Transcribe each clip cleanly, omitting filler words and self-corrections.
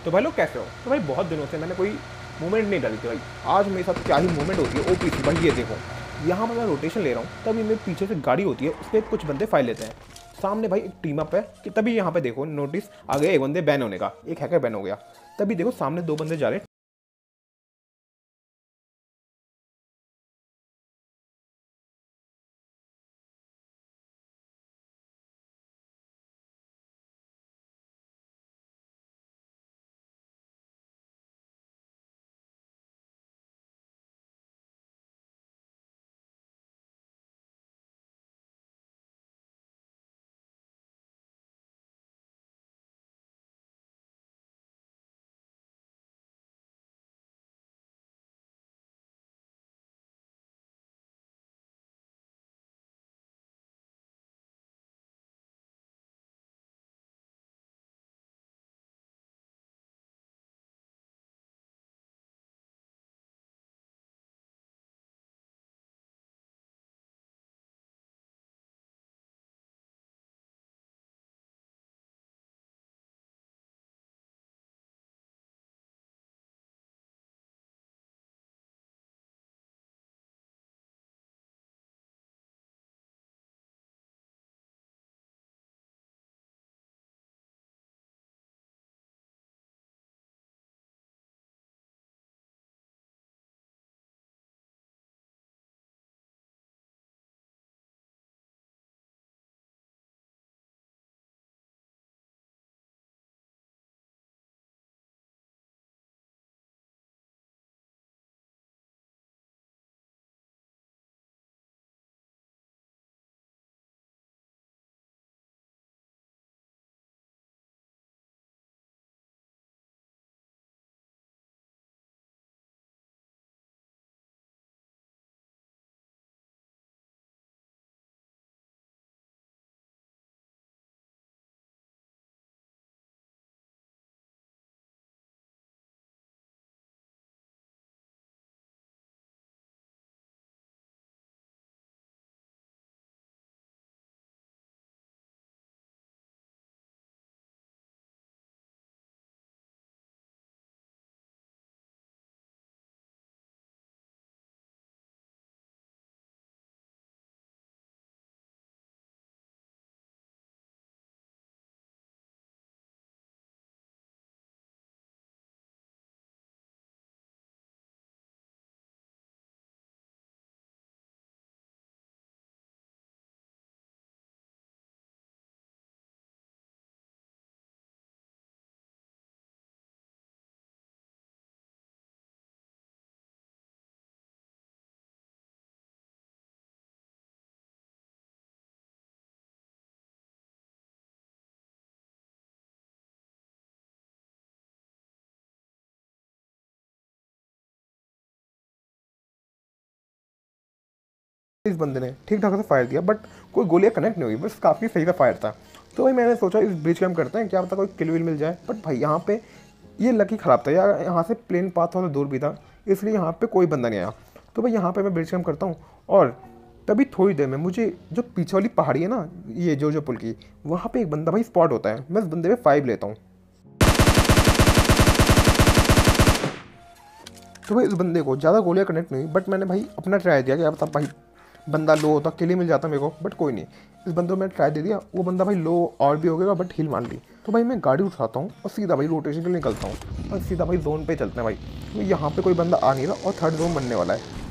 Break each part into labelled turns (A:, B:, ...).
A: तो भाई लोग कैसे हो? तो भाई बहुत दिनों से मैंने कोई मूवमेंट नहीं डाली थी भाई। आज मेरे साथ क्या ही मूवमेंट होती है ओपी थी भाई। ये देखो, यहाँ पर मैं रोटेशन ले रहा हूँ, तभी मेरे पीछे से गाड़ी होती है, उस पर कुछ बंदे फाइल लेते हैं। सामने भाई एक टीम अप है कि तभी यहाँ पे देखो नोटिस आ गया, एक बंदे बैन होने का, एक हैकर बैन हो गया। तभी देखो सामने दो बंदे जा रहे हैं। इस बंदे ने ठीक ठाक से फायर दिया, बट कोई गोलियां कनेक्ट नहीं हुई, बस काफ़ी सही सा फायर था। तो भाई मैंने सोचा इस ब्रिज कैम्प करते हैं, क्या पता कोई किल विल मिल जाए। बट भाई यहाँ पे ये लकी ख़राब था यार, यहाँ से प्लेन पाथ थोड़ा दूर भी था, इसलिए यहाँ पे कोई बंदा नहीं आया। तो भाई यहाँ पे मैं ब्रिज कैम्प करता हूँ, और तभी थोड़ी देर में मुझे जो पीछे वाली पहाड़ी है ना, ये जो पुल की, वहाँ पे एक बंदा भाई स्पॉट होता है। मैं उस बंदे पे 5 लेता हूँ। तो भाई उस बंदे को ज़्यादा गोलियां कनेक्ट नहीं हुई, बट मैंने भाई अपना ट्राई दिया कि अब तब भाई बंदा लो होता, किल ही मिल जाता मेरे को, बट कोई नहीं। इस बंदे को मैंने ट्राई दे दिया, वो बंदा भाई लो और भी हो गया, बट हिल मान ली। तो भाई मैं गाड़ी उठाता हूँ और सीधा भाई रोटेशन के लिए निकलता हूँ, और सीधा भाई जोन पे चलते हैं भाई। तो यहाँ पे कोई बंदा आ नहीं रहा और थर्ड जोन बनने वाला है।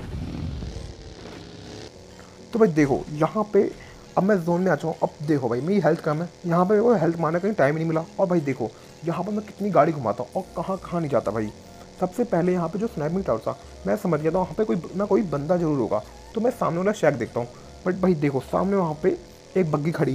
A: तो भाई देखो यहाँ पे अब मैं जोन में आ जाऊँ। अब देखो भाई मेरी हेल्थ कम है, यहाँ पे मेरे को हेल्थ मारने का कहीं टाइम नहीं मिला। और भाई देखो यहाँ पर मैं कितनी गाड़ी घुमाता हूँ और कहाँ कहाँ नहीं जाता भाई। सबसे पहले यहाँ पे जो स्नैपिंग टावर था, मैं समझ गया था वहाँ पे कोई ना कोई बंदा जरूर होगा। तो मैं सामने वाला शैक देखता हूँ, बट भाई देखो सामने वहाँ पे एक बग्गी खड़ी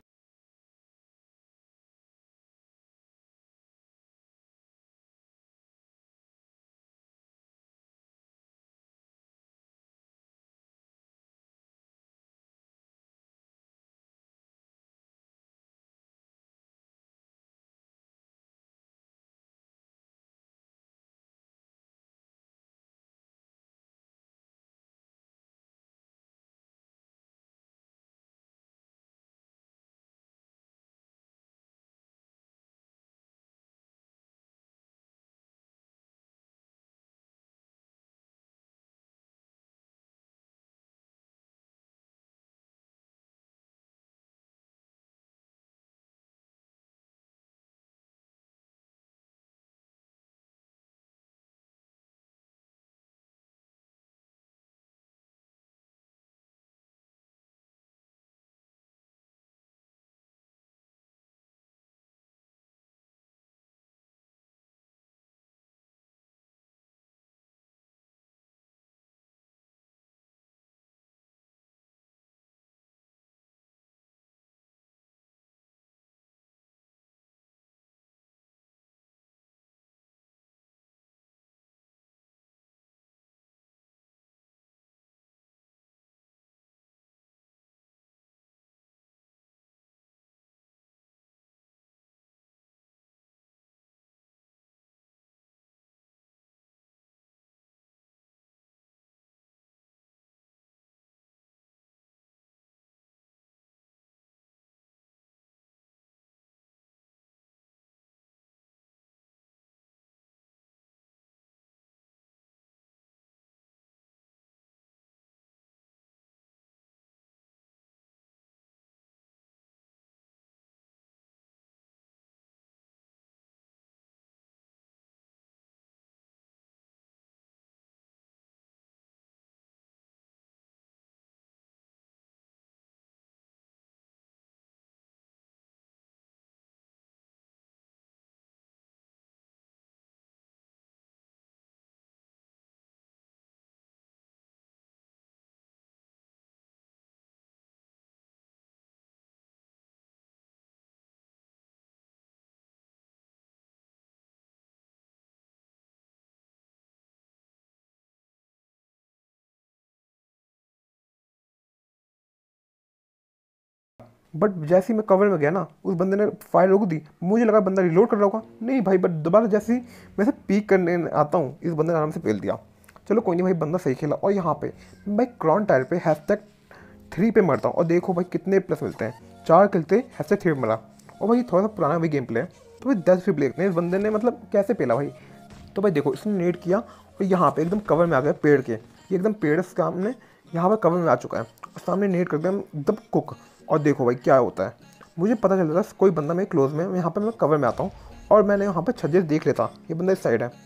A: बट जैसे ही मैं कवर में गया ना, उस बंदे ने फायर रोक दी। मुझे लगा बंदा रिलोड कर रहा होगा, नहीं भाई, बट दोबारा जैसे ही मैं से पीक करने आता हूँ, इस बंदे ने आराम से पेल दिया। चलो कोई नहीं भाई, बंदा सही खेला। और यहाँ पे भाई क्रॉन टायर पे #3 पे मरता हूँ और देखो भाई कितने प्लस मिलते हैं, 4 खेलते #3 पे मरा। और भाई थोड़ा सा पुराना भी गेम प्ले है, तो भाई 10 फ्री प्ले इस बंदे ने मतलब कैसे पेला भाई। तो भाई देखो, इसने नेट किया और यहाँ पे एकदम कवर में आ गया पेड़ के, ये एकदम पेड़ के सामने यहाँ पर कवर में आ चुका है, और सामने नेट कर दिया एकदम कुक। और देखो भाई क्या होता है, मुझे पता चल रहा है कोई बंदा मेरे क्लोज में, यहाँ पर मैं कवर में आता हूँ और मैंने यहाँ पर छज्जे से देख लेता ये बंदा इस साइड है।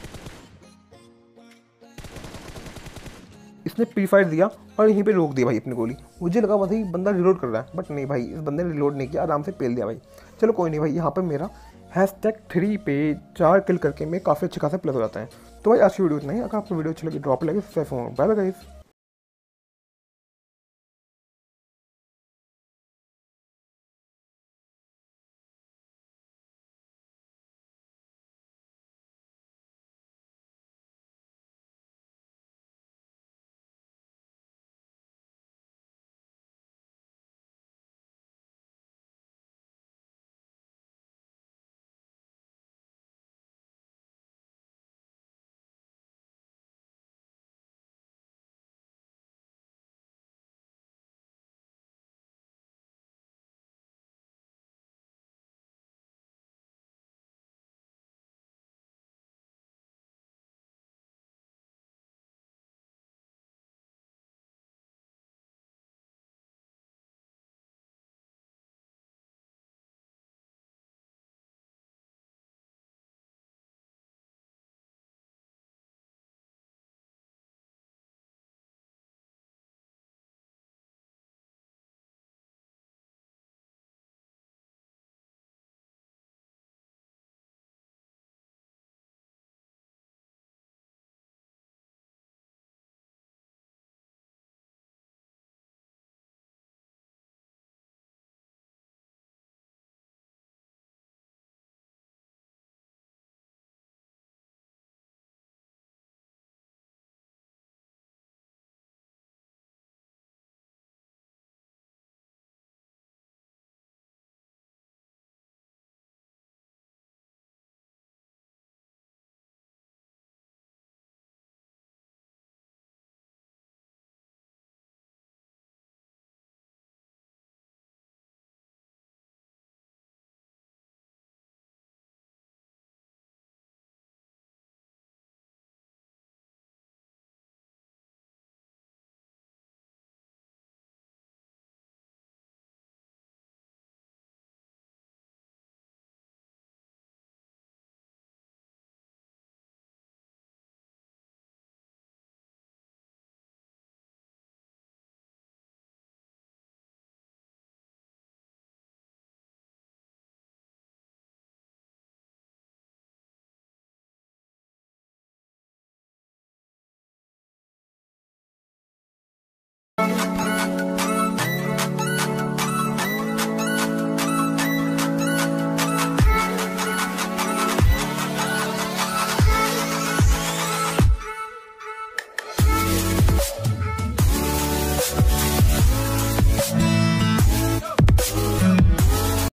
A: इसने प्री फायर दिया और यहीं पे रोक दिया भाई अपनी गोली। मुझे लगा भाई बंदा रिलोड कर रहा है, बट नहीं भाई, इस बंदे ने रिलोड नहीं किया, आराम से पेल दिया भाई। चलो कोई नहीं भाई, यहाँ पर मेरा #3 पे 4 किल करके मैं काफ़ी अच्छे खासे प्लस हो जाता है। तो भाई आज की वीडियो इतना ही। अगर आपको वीडियो अच्छी लगी ड्रॉप लगे, बाय बाय गाइस।